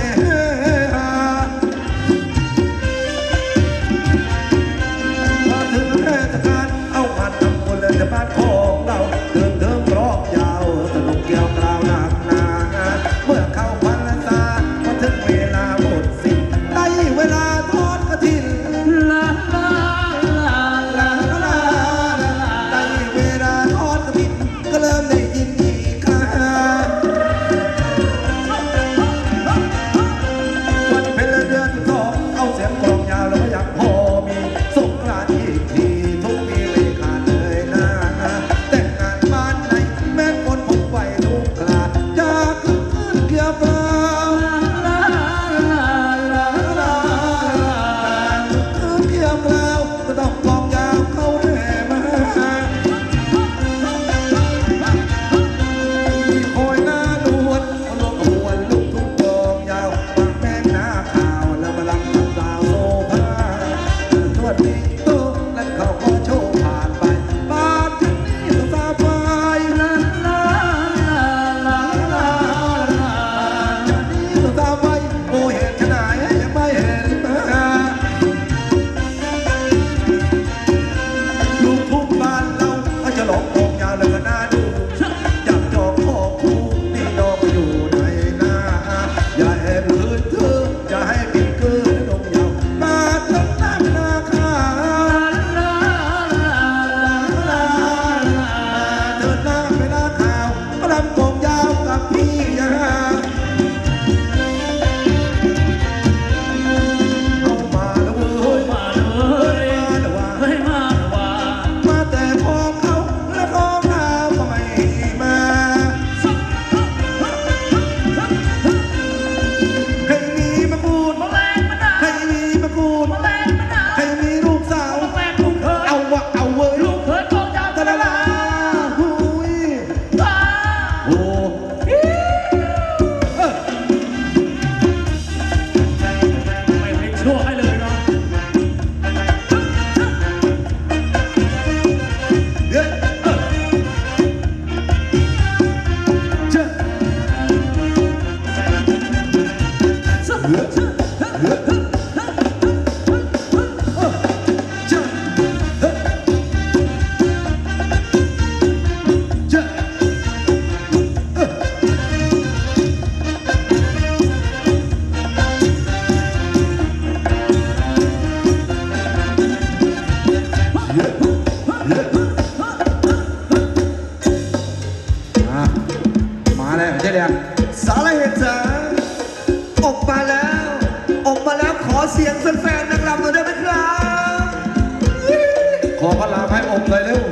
ใช่เลยสาระเหตุจ๋าออกมาแล้วขอเสียงแฟนๆนักรำหน่อยได้ไหมครับขอพระรามให้อมเลยเร็ว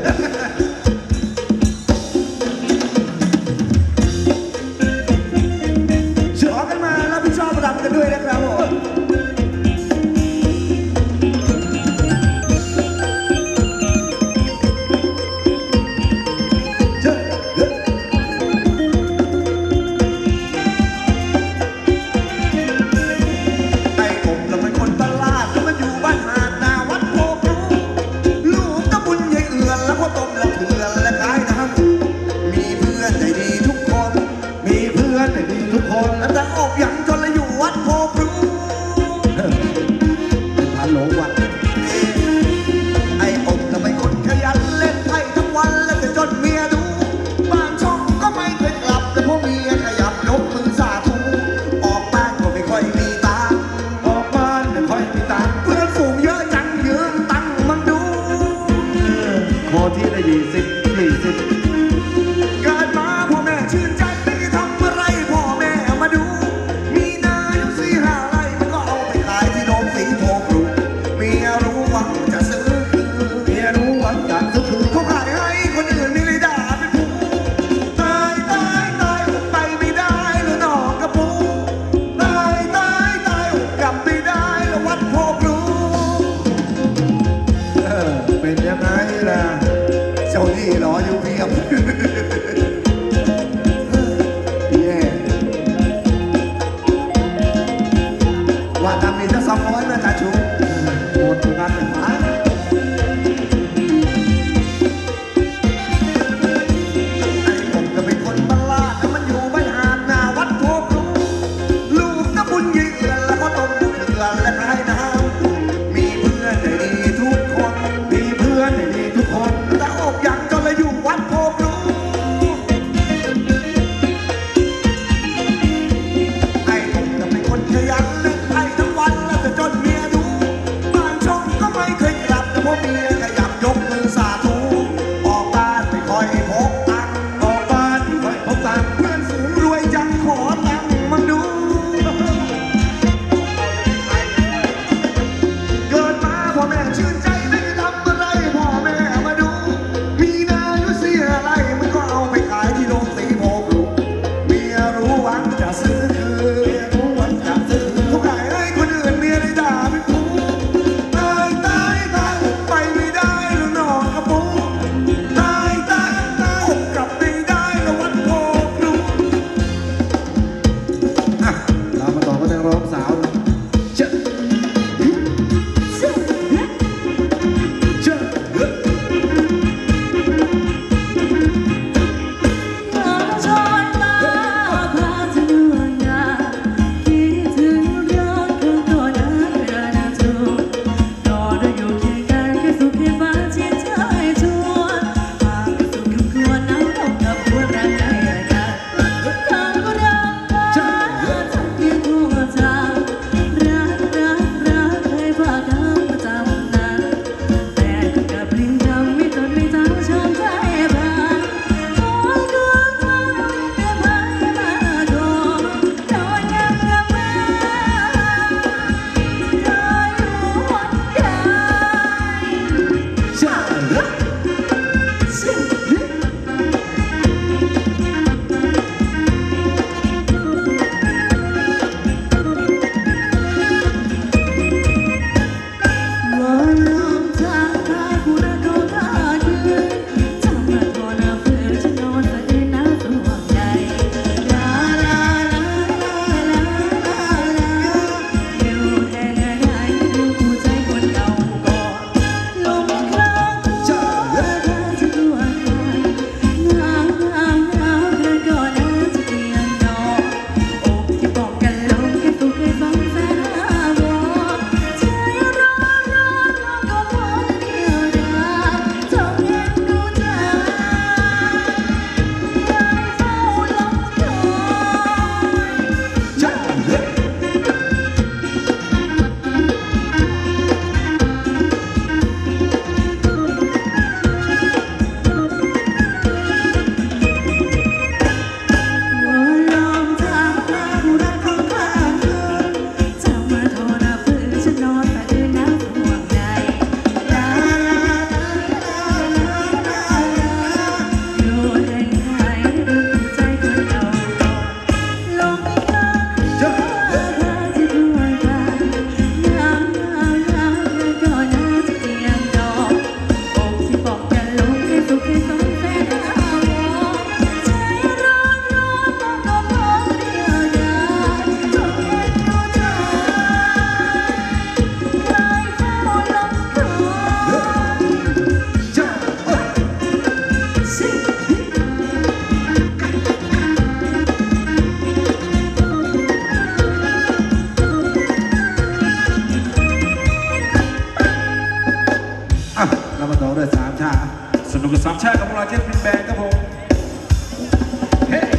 ขอกันมารับผิดชอบรำกันด้วยนะครับผมไอ้ผมเราเป็นคนตลาดแล้วมันอยู่บ้านด้วยสามชาสนุกกับสามชาติกับพวกเราเจ็ตพินแบงครับผมเฮ้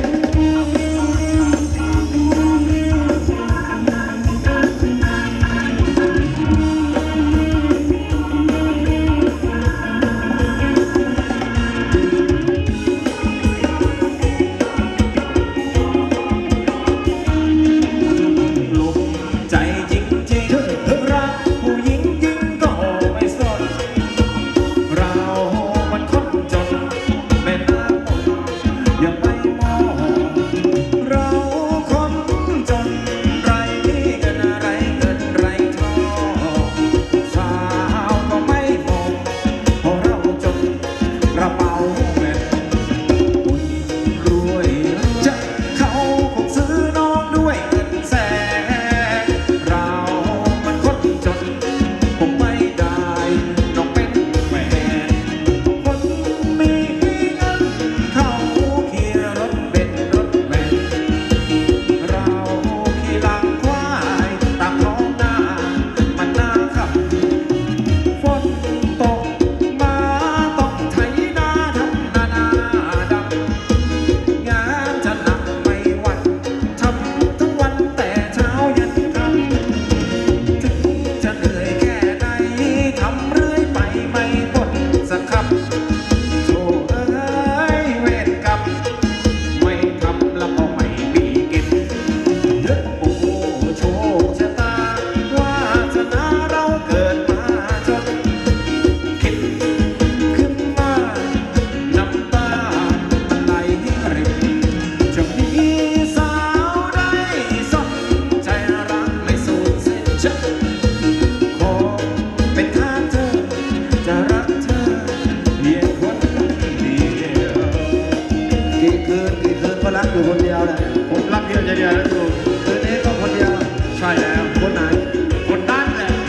รักอยู่คนเดียวแหละผมรักเดียวใจเดียวนะครูคืนนี้ก็คนเดียวใช่แล้วคนไหนคนนั้นแหละ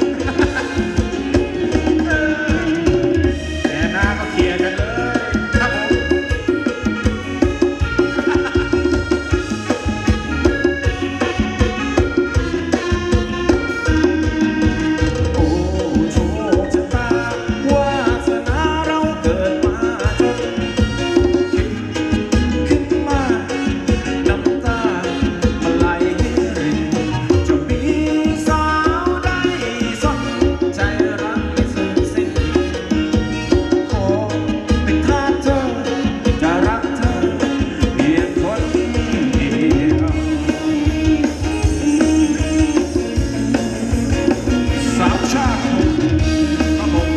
แต่หน้าก็เคลียร์กันเลยครับผมโอ้โชคชะตาวาสนาเราเกิดมาจนขึ้นมาน้ำตามันไหลรินจะมีสาวใดสนใจรักไม่สุดสิ้นขอเป็นทาสเธอจะรักเธอเพียงคนเดียวสามชาติครับผม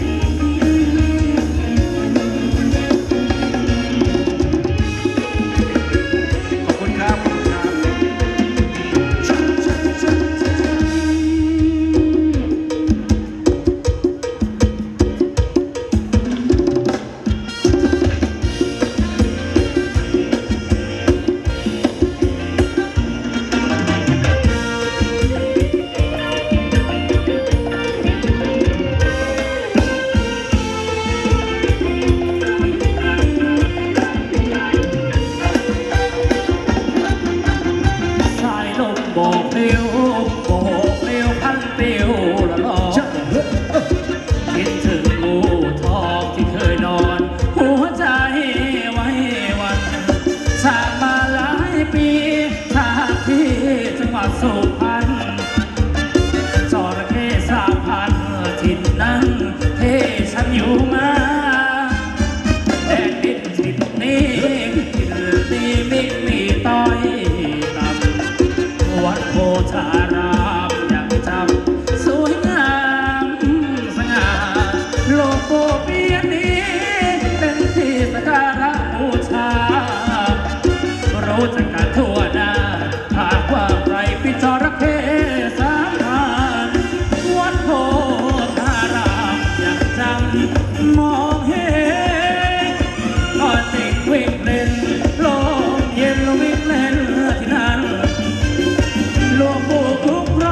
ขอบคุณครับขอบคุณสายลมโบกเลี้ยวโบกเลี้ยวพันเปลี่ยวละลอคิดถึงงูทองที่เคยนอนหัวใจไว้วันจากมาหลายปีจากที่จังหวัดสุพรรณจระเข้สามพันถิ่นนั้นเทฉันอยู่มาแดนดินถิ่นนี้ถิ่นนี้มีต้อยต่ำวัดโพธารามยังจำสวยงามสง่าโลโกเปียนี้เป็นที่สักการะบูชารู้จักกันทั่วหน้าหากว่าใครพิจารณาสามพันวัดโพธารามยังจำมองเห็นก็ติดวิ่งเล่นลมเย็นวิ่งเล่นที่นั่นหลวงปู่คุ้มคร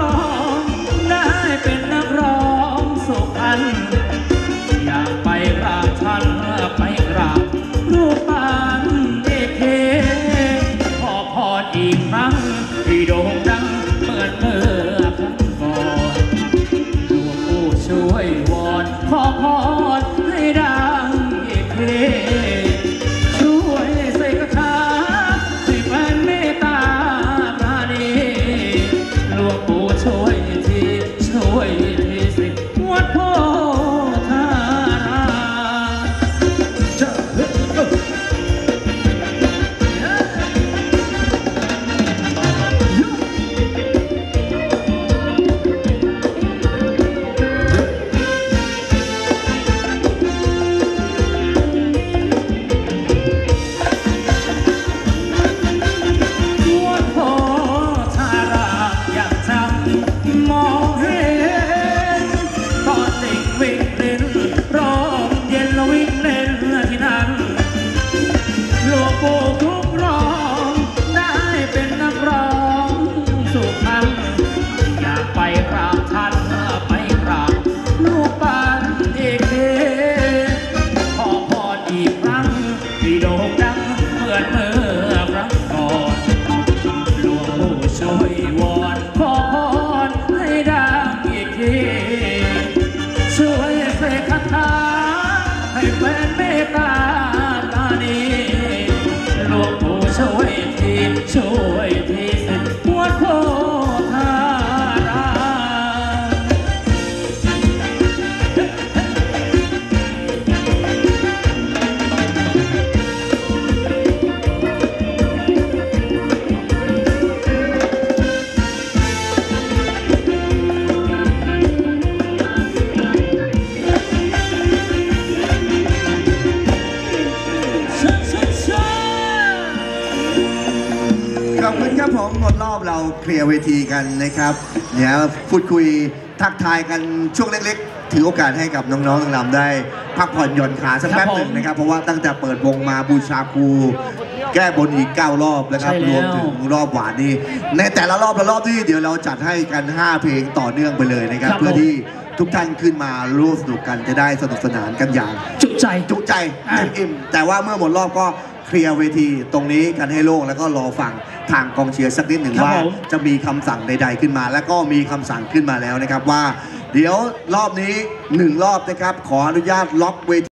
เคลียร์เวทีกันนะครับเดี๋ยวพูดคุยทักทายกันช่วงเล็กๆถือโอกาสให้กับน้องๆนางรำได้พักผ่อนหย่อนขาสักแป๊บหนึ่งนะครับเพราะว่าตั้งแต่เปิดวงมาบูชาครูแก้บนอีก9 รอบนะครับรวมถึงรอบหวานนี่ในแต่ละรอบที่เดี๋ยวเราจัดให้กัน5 เพลงต่อเนื่องไปเลยนะครับเพื่อที่ทุกท่านขึ้นมาร่วมสนุกกันจะได้สนุกสนานกันอย่างจุใจเต็มอิ่มแต่ว่าเมื่อหมดรอบก็เคลียร์เวทีตรงนี้กันให้โล่งแล้วก็รอฟังทางกองเชียร์สักนิดหนึ่งว่าจะมีคำสั่งใดๆขึ้นมา แล้วก็มีคำสั่งขึ้นมาแล้วนะครับว่าเดี๋ยวรอบนี้1 รอบนะครับขออนุญาตล็อกเวที